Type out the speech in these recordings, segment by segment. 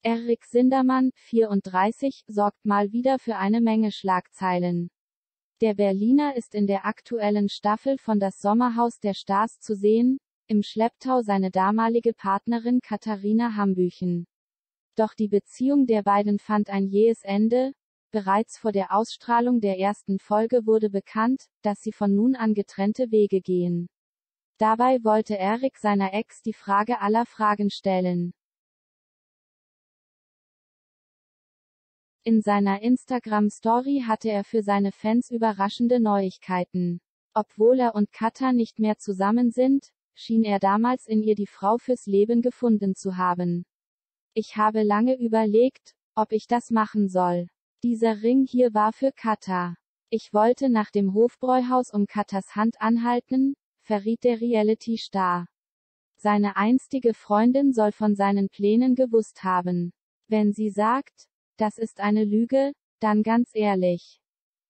Erik Sindermann, 34, sorgt mal wieder für eine Menge Schlagzeilen. Der Berliner ist in der aktuellen Staffel von Das Sommerhaus der Stars zu sehen, im Schlepptau seine damalige Partnerin Katharina Hambüchen. Doch die Beziehung der beiden fand ein jähes Ende. Bereits vor der Ausstrahlung der ersten Folge wurde bekannt, dass sie von nun an getrennte Wege gehen. Dabei wollte Erik seiner Ex die Frage aller Fragen stellen. In seiner Instagram-Story hatte er für seine Fans überraschende Neuigkeiten. Obwohl er und Katha nicht mehr zusammen sind, schien er damals in ihr die Frau fürs Leben gefunden zu haben. Ich habe lange überlegt, ob ich das machen soll. Dieser Ring hier war für Katha. Ich wollte nach dem Hofbräuhaus um Kathas Hand anhalten, verriet der Reality-Star. Seine einstige Freundin soll von seinen Plänen gewusst haben. Wenn sie sagt, das ist eine Lüge, dann ganz ehrlich.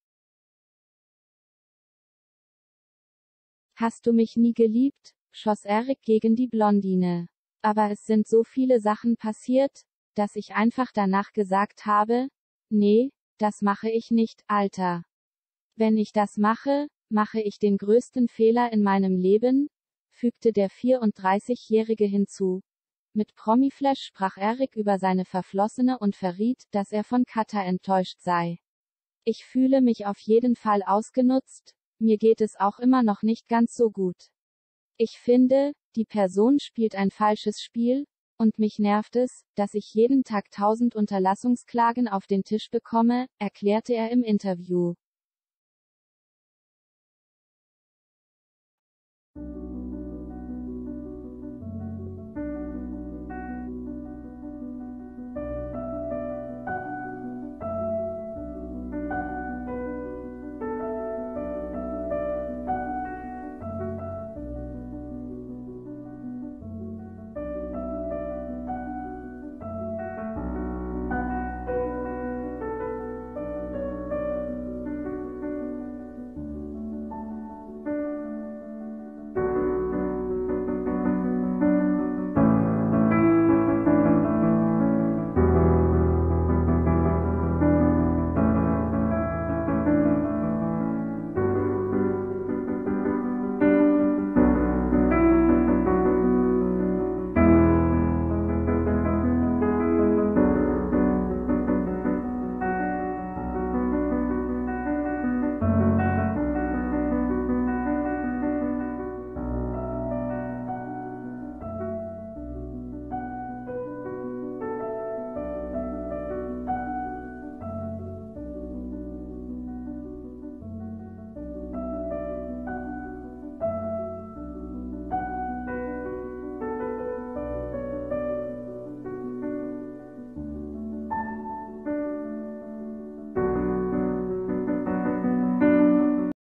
Hast du mich nie geliebt? Schoss Erik gegen die Blondine. Aber es sind so viele Sachen passiert, dass ich einfach danach gesagt habe, nee, das mache ich nicht, Alter. Wenn ich das mache, mache ich den größten Fehler in meinem Leben, fügte der 34-Jährige hinzu. Mit Promiflash sprach Erik über seine Verflossene und verriet, dass er von Katha enttäuscht sei. Ich fühle mich auf jeden Fall ausgenutzt, mir geht es auch immer noch nicht ganz so gut. Ich finde, die Person spielt ein falsches Spiel, und mich nervt es, dass ich jeden Tag 1000 Unterlassungsklagen auf den Tisch bekomme, erklärte er im Interview.